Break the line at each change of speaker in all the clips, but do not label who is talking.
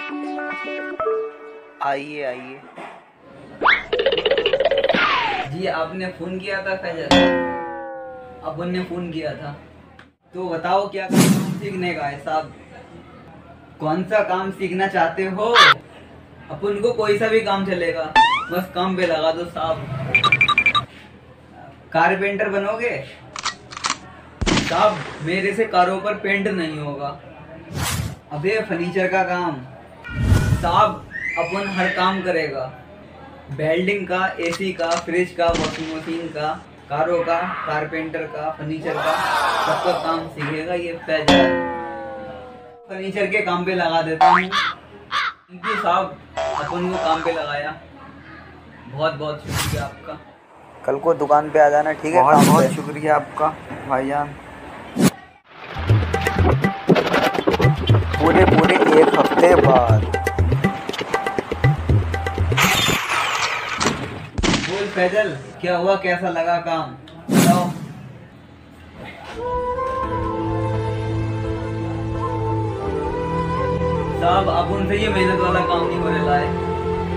आइए आइए।
जी आपने फोन किया था फैजल? अपन ने फोन किया था, तो बताओ क्या काम सीखने का है साहब? कौन सा काम सीखना चाहते हो? अपन को कोई सा भी काम चलेगा, बस काम पे लगा दो साहब। कारपेंटर बनोगे साहब? मेरे से कारों पर पेंट नहीं होगा। अबे फर्नीचर का काम साहब, अपन हर काम करेगा। वेल्डिंग का, एसी का, फ्रिज का, वॉशिंग मशीन का, कारों का, कारपेंटर का, फर्नीचर का, सबका काम सीखेगा ये फैजल। फर्नीचर के काम पे लगा देता हूँ। थैंक यू साहब, अपन को काम पे लगाया। बहुत बहुत शुक्रिया आपका।
कल को दुकान पे आ जाना, ठीक है?
बहुत बहुत शुक्रिया आपका भाईजान।
पूरे पूरे 1 हफ्ते बाद।
बोल फैजल, क्या हुआ? कैसा लगा काम? बताओ। साहब अब उनसे ये मेहनत वाला काम नहीं होने रहा है।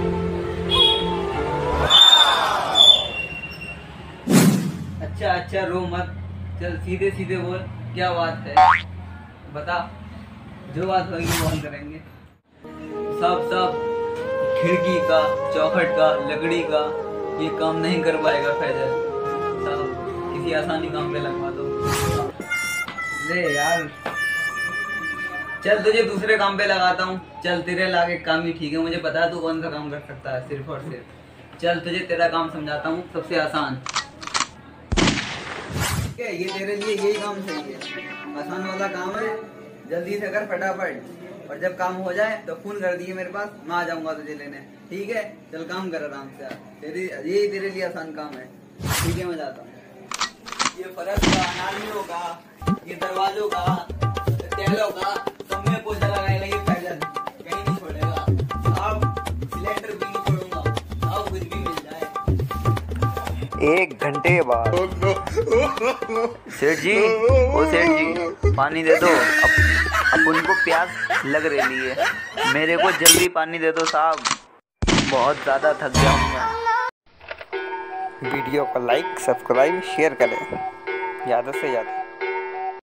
अच्छा अच्छा, रो मत, चल सीधे सीधे बोल, क्या बात है? बता, जो बात होगी वो हम करेंगे। सब सब खिड़की का, चौखट का, लकड़ी का ये काम नहीं कर पाएगा फैजल साहब, किसी आसानी काम पे लगवा दो। ले यार, चल तुझे दूसरे काम पे लगाता हूँ। चल तेरे लागे काम ही ठीक है, मुझे पता है तू कौन सा काम कर सकता है सिर्फ और सिर्फ। चल तुझे तेरा काम समझाता हूँ, सबसे आसान। ठीक है, ये तेरे लिए यही काम सही है, आसान वाला काम है। जल्दी से कर फटाफट, और जब काम हो जाए तो फोन कर दिए मेरे पास, मैं आ जाऊंगा तुझे लेने। ठीक है, चल काम कर आराम से। यही तेरे लिए आसान काम है। ठीक है, मैं जाता हूँ। ये फर्श का, नालियों का, ये दरवाजों का, टैलों का, सब में पोछा लगाएगा ये फैजल, कहीं नहीं छोड़ेगा। अब सिलेंडर भी नहीं छोड़ूंगा, अब कुछ भी मिल जाए।
1 घंटे बाद। सेठ जी, ओ सेठ जी, पानी दे दो। अपन को प्यास लग रही है, मेरे को जल्दी पानी दे दो साहब, बहुत ज़्यादा थक गया हूँ मैं। वीडियो को लाइक, सब्सक्राइब, शेयर करें ज़्यादा से ज़्यादा।